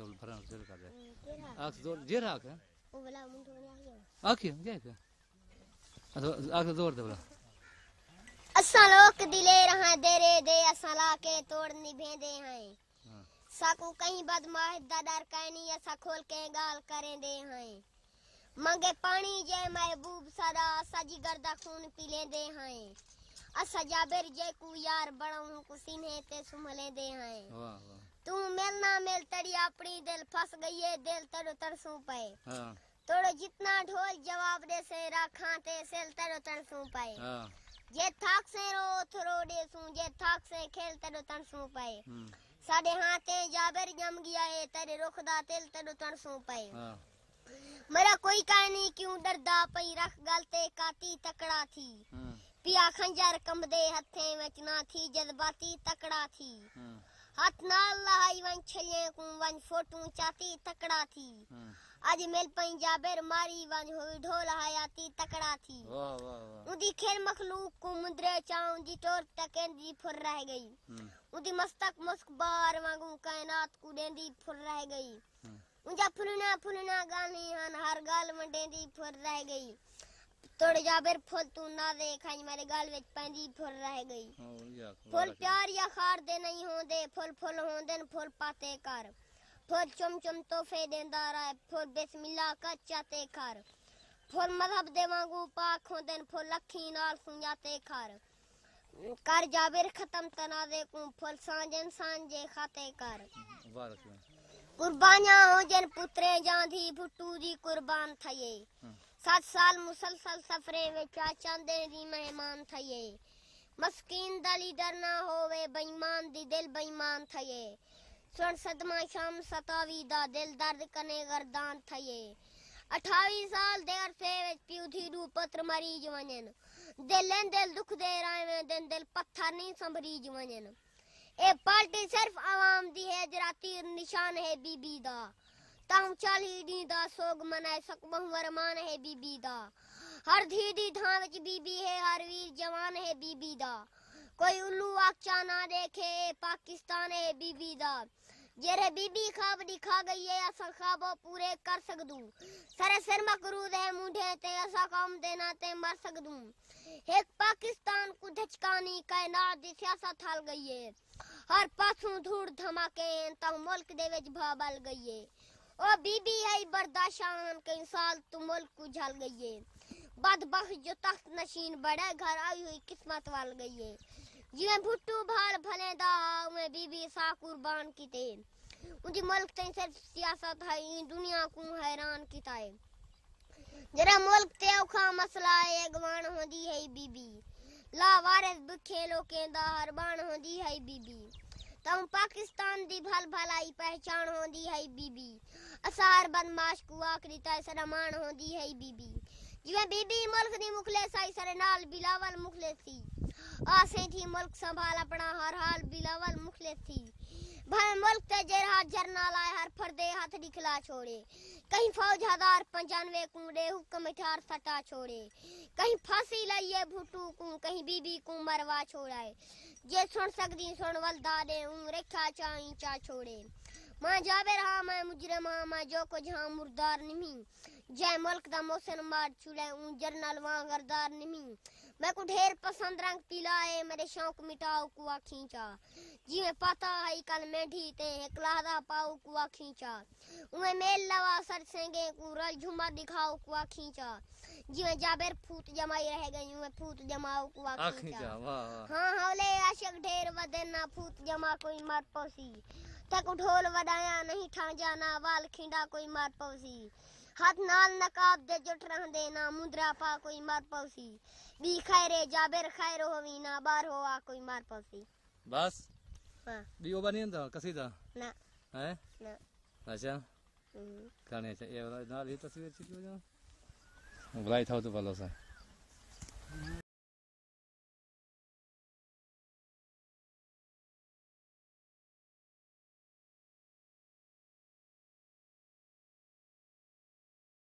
भरन चल कर दे आख जोर जे राख वो वाला मुंडो ने आखियो क्या है आख जोर दे बोला असा लोक दिले रहा देरे दे असा लाके तोड़ निभेंदे हैं साकू कहीं बदमाश दा डर कहनी असा खोल के गाल करें दे हैं मंगे पानी जे महबूब सदा सजी गर्दा खून पी लेंदे हैं असा जाबिर जे कु यार बड़ाऊं को सीने ते सुमले दे हैं वाह वाह तू मिल ना मिल तड़ी अपनी दिल फंस गई है दिल तड़ो तरसू पे हां तोड़ो जितना ढोल जवाब दे से रखा ते सेल तड़ो तरसू पे हां जे थाक से रो थरो दे सू जे थाक से खेल तड़ो तरसू पे साडे हाथे जाबिर जम गया है तेरे रुखदा तिल तड़ो तरसू पे हां मेरा कोई कहानी क्यों डरदा पई रख गलते काती तकड़ा थी पिया खंजर कमदे हथे विच ना थी जज्बाती तकड़ा थी हाथ नाल लहाई वन छले को वन फोटू चाती तकड़ा थी आज मिल पई जाबिर मारी वन हुई ढोल हयाती तकड़ा थी वाह वाह वाह उदी खेल मखलूक को मुंदरे चाऊं दी टोर टकेंदी फुर रह गई उदी मस्तक मुस्क बार वांगू कायनात को देंदी फुर रह गई उनजा फुलना गानी हन हर गाल मंडेंदी फुर रह गई तोड़ जाबिर फुल तू ना देखाई मेरे गाल विच पैंदी फुर रह गई फुल प्यार या खार दे नहीं होंदे फुल फुल होंदे फुल पाते कर फुल चुम चुम तोहफे देंदा रहे फुल बिस्मिल्लाह कच्चाते कर फुल मजहब दे वांगू पाक होंदे फुल अखी नाल सुंजाते कर जाबिर खत्म तनादे को फुल सांजन सांजे खाते कर कुर्बानियां हो जन पुत्रे जांधी भुट्टू दी कुर्बान थये 7 साल मुसलसल सफरे विच चांदे दी मेहमान थये मस्कीन दा लीडर ना होवे बेईमान दी दिल बेईमान थये सुन सदमा शाम सतावी दा दिल दर्द कने गर्दान थये 28 साल दे अरसे विच पिउ धीरू पुत्र मरीज वञन दिल दुख दे रावे दिल पत्थर नहीं संभरीज वञन ए पार्टी सिर्फ आवाम दी है जराती निशान है बीबी दा ताऊ 40 दी दा सोग मनाए सकबहु वरमान है बीबी दा हर धी दी धां विच बीबी है हर वीर जवान है बीबी दा कोई उल्लू आचा ना देखे पाकिस्तान है बीबी दा जेरे बीबी खाब दिखा गई है असा खाबो पूरे कर सकदू सरे सिर मकरूद है मुंढे ते असा कौम देना ते मर सकदू एक पाकिस्तान को धचकानी कायनात दी सियासत हल गई है हर पासों धूड़ धमाके ता मुल्क दे विच भाबल गई है ओ बीबी है बर्दाशान कई साल तू मुल्क को झल गई है बदबख्त जो तख्त नशीन बड़े घर आई हुई किस्मत वाल गई है जिवें भुट्टू भाल भले दा में बीबी सा कुर्बान कीते उनकी मुल्क ते सिर्फ सियासत है दुनिया को हैरान कीता है जरा मुल्क ते औखा मसला है अगवान होंदी है बीबी ला वारिस बुखे लोकें दा हरबान होंदी है बीबी तम पाकिस्तान दी भल भलाई पहचान होंदी है बीबी असार बदमाश को आखरी ता सरमान होंदी है बीबी जिवें बीबी मुल्क दी मुखलिस आई सरे नाल बिलावल मुखलिस थी आसे थी मुल्क संभाल अपना हर हाल बिलावल मुखलिस थी भाई मुल्क ते जरहा जरना लाए हर फर्दे हाथ दिखला छोड़े कहीं फौज 1095 कूड़े हुक्म 18 सटा छोड़े कहीं फांसी लाइए भुट्टू को कहीं बीबी को मरवा छोड़ाए जे सुन सकदी सुन वलदा दे रेखा चाई चा छोड़े मां जाबिर हां मैं मुजरिम हां मैं जो कुछ हां मुर्दार नहीं जय मुल्क दा मोहसिन मार चुले जरनल वां गरदार नहीं मैं को ढेर पसंद रंग पीला है मेरे शौक मिटाओ कुआ खींचा जिवें पता है कल मेढी ते एकलादा पाओ कुआ खींचा उमे मेल लवा सर सेंगे को रल झुमा दिखाओ कुआ खींचा जिवें जाबिर फूट जमाई रह गई उमे फूट जमाओ कुआ खींचा हां हौले आशिक ढेर वदे ना फूट जमा कोई मार पौसी तक ढोल वडाया नहीं ठांजा ना वाल खिंडा कोई मार पौसी हाथ नाल नकाब दे जुट रहंदे ना मुद्रा पा कोई मार पौसी बी खैरे जाबिर खैर होवी ना बार होआ कोई मार पौसी बस हां बी ओ बनियन दा कसीदा ना है ना अच्छा करने चाहिए ये नाल ही तस्वीर छी क्यों जा बुलाई था तो भलो सा